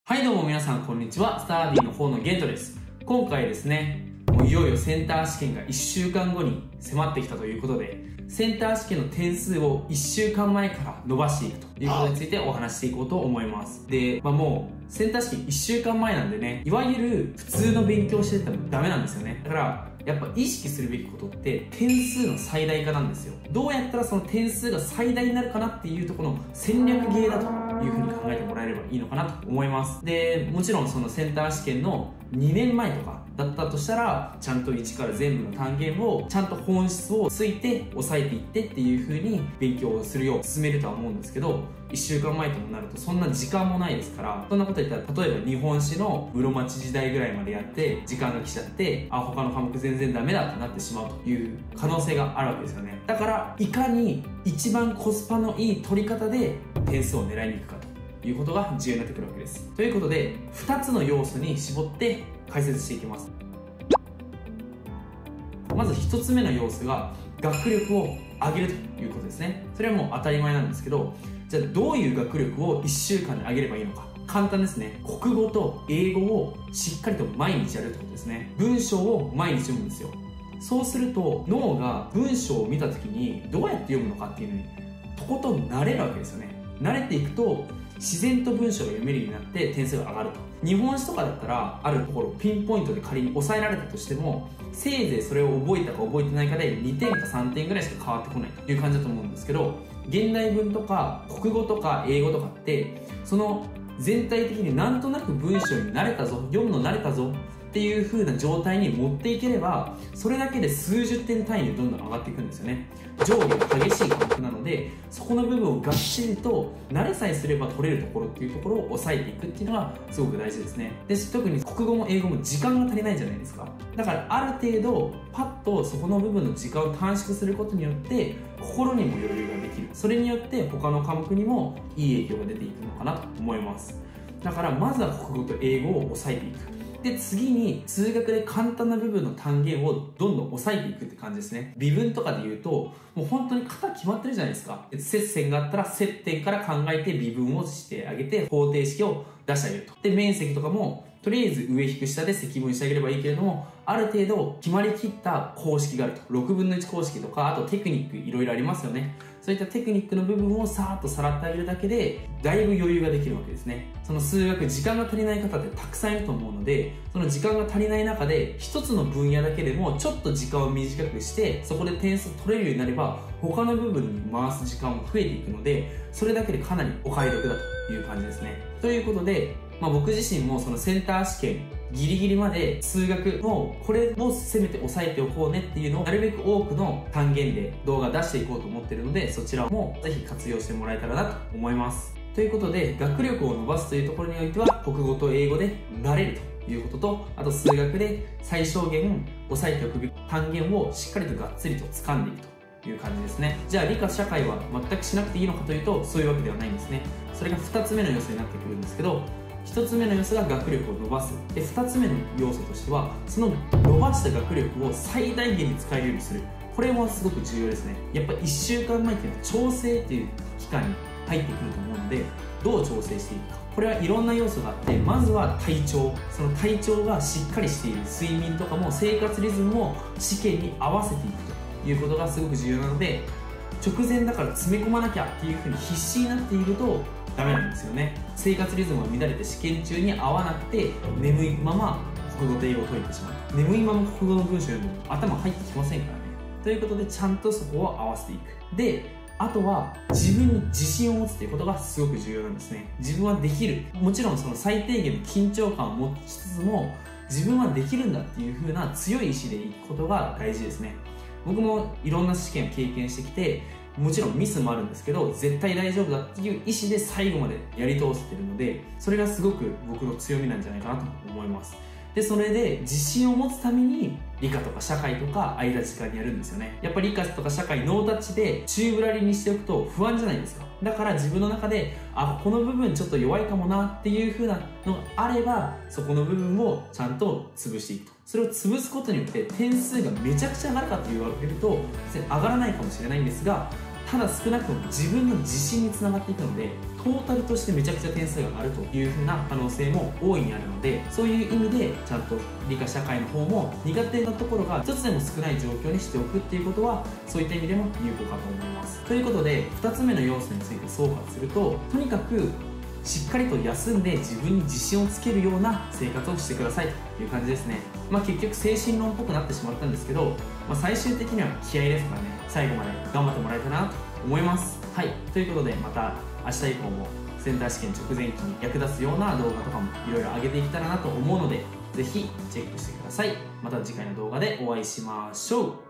はいどうも皆さんこんにちは。スターディの方のゲントです。今回ですね、もういよいよセンター試験が1週間後に迫ってきたということで、センター試験の点数を1週間前から伸ばしていくということについてお話していこうと思います。で、もうセンター試験1週間前なんでね、いわゆる普通の勉強しててもダメなんですよね。だからやっぱ意識するべきことって点数の最大化なんですよ。どうやったらその点数が最大になるかなっていうところの戦略ゲーだというふうに考えてもらえればいいのかなと思います。で、もちろんそのセンター試験の2年前とかだったとしたら、ちゃんと1から全部の単元をちゃんと本質をついて抑えていってっていう風に勉強をするよう進めるとは思うんですけど、1週間前ともなるとそんな時間もないですから、そんなこと言ったら例えば日本史の室町時代ぐらいまでやって時間が来ちゃって、他の科目全然ダメだってなってしまうという可能性があるわけですよね。だからいかに一番コスパのいい取り方で点数を狙いに行くかということが重要になってくるわけです。ということで2つの要素に絞って解説していきます。まず1つ目の要素が学力を上げるということですね。それはもう当たり前なんですけど、じゃあどういう学力を1週間で上げればいいのか。簡単ですね。国語と英語をしっかりと毎日やるってことですね。文章を毎日読むんですよ。そうすると脳が文章を見た時にどうやって読むのかっていうのにとことん慣れるわけですよね。慣れていくと自然と文章が読めるようになって点数が上がると。日本史とかだったらあるところをピンポイントで仮に抑えられたとしても、せいぜいそれを覚えたか覚えてないかで2点か3点ぐらいしか変わってこないという感じだと思うんですけど、現代文とか国語とか英語とかってその全体的になんとなく文章に慣れたぞ、読むの慣れたぞっていう風な状態に持っていければ、それだけで数十点単位でどんどん上がっていくんですよね。上下が激しい科目なので、そこの部分をがっちりと慣れさえすれば取れるところっていうところを抑えていくっていうのがすごく大事ですね。で、特に国語も英語も時間が足りないじゃないですか。だからある程度パッとそこの部分の時間を短縮することによって心にも余裕ができる。それによって他の科目にもいい影響が出ていくのかなと思います。だからまずは国語と英語を抑えていく。で、次に数学で簡単な部分の単元をどんどん抑えていくって感じですね。微分とかで言うともう本当に型決まってるじゃないですか。接線があったら接点から考えて微分をしてあげて方程式を出してあげると。で、面積とかもとりあえず上引く下で積分してあげればいいけれども、ある程度決まりきった公式があると。6分の1公式とか、あとテクニックいろいろありますよね。そういったテクニックの部分をさーっとさらってあげるだけでだいぶ余裕ができるわけですね。その数学時間が足りない方ってたくさんいると思うので、その時間が足りない中で一つの分野だけでもちょっと時間を短くしてそこで点数取れるようになれば他の部分に回す時間も増えていくので、それだけでかなりお買い得だという感じですね。ということで、僕自身もそのセンター試験ギリギリまで数学のこれをせめて押さえておこうねっていうのをなるべく多くの単元で動画出していこうと思ってるので、そちらもぜひ活用してもらえたらなと思います。ということで、学力を伸ばすというところにおいては国語と英語で慣れるということと、あと数学で最小限押さえておくべき単元をしっかりとがっつりと掴んでいくという感じですね。じゃあ理科社会は全くしなくていいのかというと、そういうわけではないんですね。それが2つ目の要素になってくるんですけど、1つ目の要素が学力を伸ばす。で、2つ目の要素としてはその伸ばした学力を最大限に使えるようにする。これもすごく重要ですね。やっぱ1週間前っていうのは調整っていう期間に入ってくると思うので、どう調整していくか。これはいろんな要素があって、まずは体調。その体調がしっかりしている。睡眠とかも生活リズムも試験に合わせていくということがすごく重要なので、直前だから詰め込まなきゃっていうふうに必死になっているとダメなんですよね。生活リズムが乱れて試験中に合わなくて眠いまま国語と英語を解いてしまう。眠いまま国語の文章読むと頭入ってきませんからね。ということでちゃんとそこを合わせていく。で、あとは自分に自信を持つということがすごく重要なんですね。自分はできる。もちろんその最低限の緊張感を持ちつつも自分はできるんだっていう風な強い意志でいくことが大事ですね。僕もいろんな試験を経験してきて、もちろんミスもあるんですけど絶対大丈夫だっていう意思で最後までやり通せてるので、それがすごく僕の強みなんじゃないかなと思います。で、それで自信を持つために理科とか社会とか間時間にやるんですよね。やっぱり理科とか社会ノータッチで宙ぶらりにしておくと不安じゃないですか。だから自分の中でこの部分ちょっと弱いかもなっていう風なのがあれば、そこの部分をちゃんと潰していくと。それを潰すことによって点数がめちゃくちゃ上がるかと言われると上がらないかもしれないんですが、 ただ少なくとも自分の自信につながっていくので、トータルとしてめちゃくちゃ点数が上がるという風な可能性も大いにあるので、そういう意味でちゃんと理科社会の方も苦手なところが一つでも少ない状況にしておくっていうことは、そういった意味でも有効かと思います。ということで2つ目の要素について総括すると、とにかくしっかりと休んで自分に自信をつけるような生活をしてくださいという感じですね。結局精神論っぽくなってしまったんですけど、最終的には気合ですからね、最後まで頑張ってもらえたらなと思います。はい、ということでまた明日以降もセンター試験直前期に役立つような動画とかもいろいろ上げていけたらなと思うので、ぜひチェックしてください。また次回の動画でお会いしましょう。